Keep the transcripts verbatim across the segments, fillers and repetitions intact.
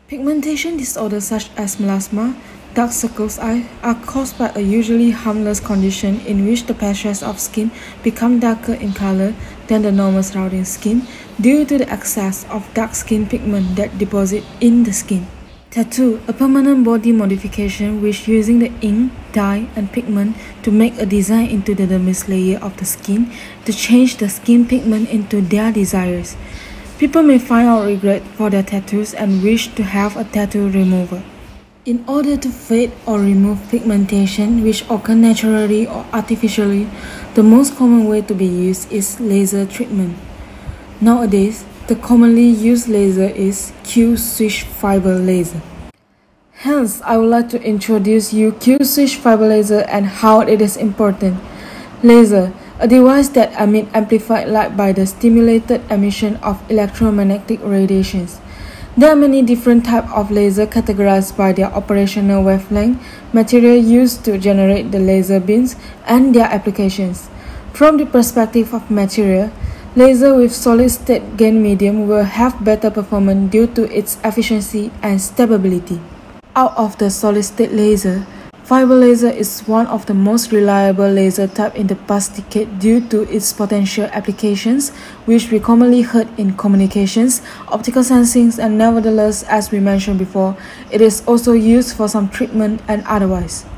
Pigmentation disorders such as melasma, dark circles eye, are caused by a usually harmless condition in which the patches of skin become darker in color than the normal surrounding skin due to the excess of dark skin pigment that deposit in the skin. Tattoo, a permanent body modification which using the ink, dye, and pigment to make a design into the dermis layer of the skin to change the skin pigment into their desires. People may find out regret for their tattoos and wish to have a tattoo remover. In order to fade or remove pigmentation which occur naturally or artificially, the most common way to be used is laser treatment. Nowadays, the commonly used laser is Q-switch fiber laser. Hence, I would like to introduce you Q-switch fiber laser and how it is important. Laser, a device that emits amplified light by the stimulated emission of electromagnetic radiations. There are many different types of laser categorized by their operational wavelength, material used to generate the laser beams, and their applications. From the perspective of material, laser with solid-state gain medium will have better performance due to its efficiency and stability. Out of the solid-state laser, fiber laser is one of the most reliable laser type in the past decade due to its potential applications, which we commonly heard in communications, optical sensing, and nevertheless, as we mentioned before, it is also used for some treatment and otherwise.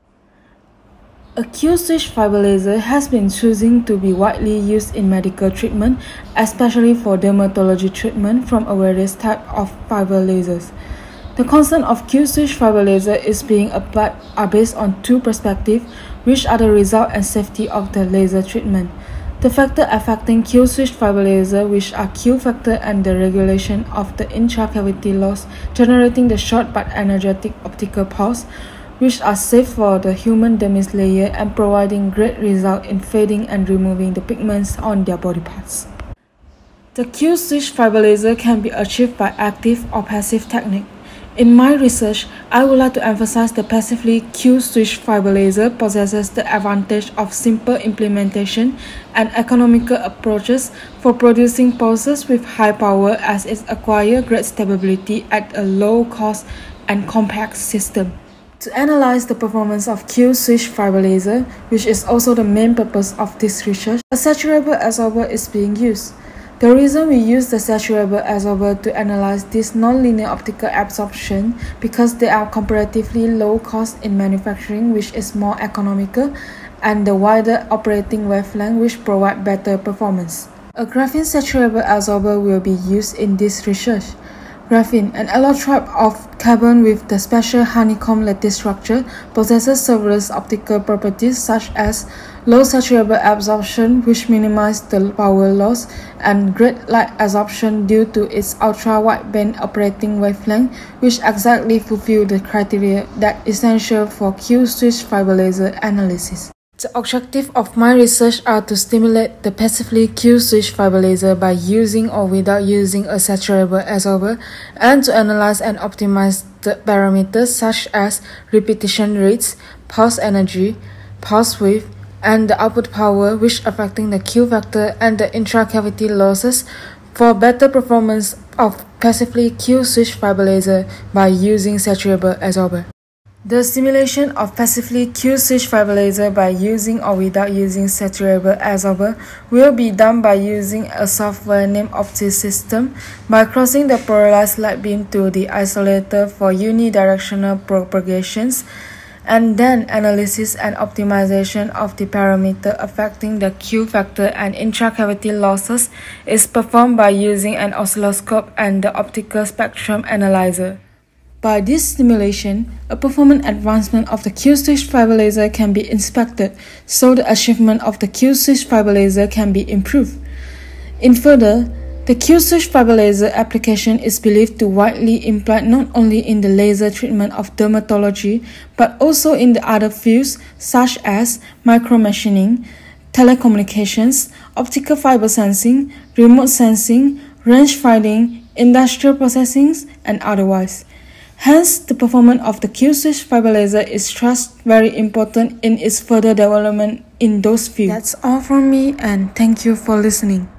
A Q-switch fiber laser has been chosen to be widely used in medical treatment, especially for dermatology treatment from a various type of fiber lasers. The concept of Q-switch fiber laser is being applied are based on two perspectives, which are the result and safety of the laser treatment. The factor affecting Q-switch fiber laser, which are Q factor and the regulation of the intracavity loss, generating the short but energetic optical pulse, which are safe for the human dermis layer and providing great result in fading and removing the pigments on their body parts. The Q-switch fiber laser can be achieved by active or passive technique. In my research, I would like to emphasize the passively Q-switch fiber laser possesses the advantage of simple implementation and economical approaches for producing pulses with high power as it acquires great stability at a low cost and compact system. To analyze the performance of Q-switch fiber laser, which is also the main purpose of this research, a saturable absorber is being used. The reason we use the saturable absorber to analyze this nonlinear optical absorption because they are comparatively low cost in manufacturing, which is more economical, and the wider operating wavelength which provide better performance. A graphene saturable absorber will be used in this research. Graphene, an allotrope of carbon with the special honeycomb lattice structure, possesses several optical properties such as low saturable absorption, which minimizes the power loss, and great light absorption due to its ultra-wideband operating wavelength, which exactly fulfill the criteria that is essential for Q-switch fiber laser analysis. The objective of my research are to stimulate the passively Q-switch fiber laser by using or without using a saturable absorber, and to analyze and optimize the parameters such as repetition rates, pulse energy, pulse width, and the output power, which affecting the Q factor and the intracavity losses for better performance of passively Q-switch fiber laser by using saturable absorber. The simulation of passively Q-switch fiber laser by using or without using saturable absorber will be done by using a software named OptiSystem by crossing the polarized light beam to the isolator for unidirectional propagations, and then analysis and optimization of the parameter affecting the Q factor and intracavity losses is performed by using an oscilloscope and the optical spectrum analyzer. By this simulation, a performance advancement of the Q-switch fiber laser can be inspected, so the achievement of the Q-switch fiber laser can be improved. In further, the Q-switch fiber laser application is believed to widely imply not only in the laser treatment of dermatology, but also in the other fields such as micromachining, telecommunications, optical fiber sensing, remote sensing, range finding, industrial processing, and otherwise. Hence, the performance of the Q-switch fiber laser is trust very important in its further development in those fields. That's all from me, and thank you for listening.